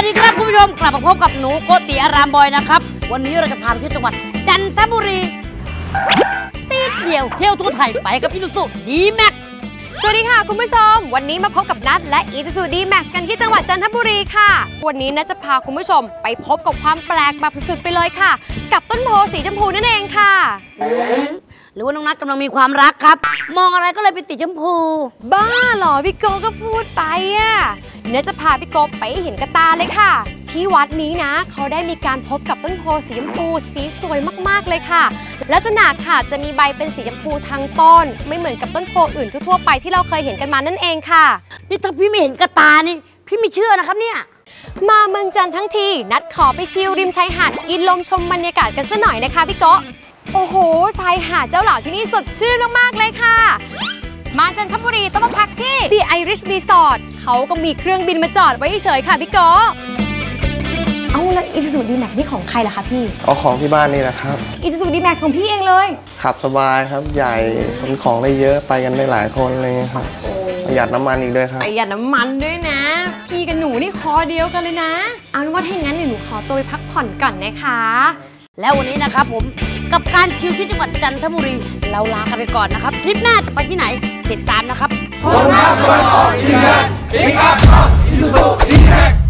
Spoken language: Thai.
ดีครับคุณผู้ชมกลับมาพบกับหนูโกติอารามบอยนะครับวันนี้เราจะพาไปที่จังหวัดจันทบุรีตีเดียวเที่ยวทั่วไทยไปกับอีซูซูดีแม็กสวัสดีค่ะคุณผู้ชมวันนี้มาพบกับนัทและอีซูซูดีแม็กกันที่จังหวัดจันทบุรีค่ะวันนี้นัทจะพาคุณผู้ชมไปพบกับความแปลกแบบสุดๆไปเลยค่ะกับต้นโพสีชมพูนั่นเองค่ะหรือว่าน้องนัทกำลังมีความรักครับมองอะไรก็เลยเป็นสีชมพูบ้าเหรอพี่โกก็พูดไปอ่ะนัทจะพาพี่โกไปเห็นกระตาเลยค่ะที่วัดนี้นะเขาได้มีการพบกับต้นโพสีชมพูสีสวยมากๆเลยค่ะลักษณะค่ะจะมีใบเป็นสีชมพูทั้งต้นไม่เหมือนกับต้นโพอื่นทั่วๆไปที่เราเคยเห็นกันมานั่นเองค่ะนี่ถ้าพี่ไม่เห็นกระตานี่พี่ไม่เชื่อนะครับเนี่ยมาเมืองจันทร์ทั้งทีนัดขอไปชิลริมชายหาดกินลมชมบรรยากาศกันซะหน่อยนะคะพี่โกโอ้โหชายหาดเจ้าหล่าที่นี่สดชื่นมากๆเลยค่ะมาจันทบุรีต้องมาพักที่ The Irish Resort เขาก็มีเครื่องบินมาจอดไว้เฉยๆค่ะพี่โกเอาแล้วอีซูซูดีแม็กนี่ของใครล่ะคะพี่เอาของที่บ้านนี่แหละครับอีซูซูดีแม็กของพี่เองเลยขับสบายครับใหญ่ขนของได้เยอะไปกันได้หลายคนเลยครับประหยัดน้ำมันอีกด้วยครับประหยัดน้ำมันด้วยนะพี่กับหนูนี่คอเดียวกันเลยนะเอาเป็นว่าถ้าอย่างนั้นเดี๋ยวหนูขอตัวไปพักผ่อนก่อนนะคะแล้ววันนี้นะครับผมกับการชิลที่จังหวัดจันทบุรีเราลากันไปก่อนนะครับทริปหน้าจะไปที่ไหนติดตามนะครับคนหน้าคนออกดีแม็กอีกอัพอีซูซูดีแม็ก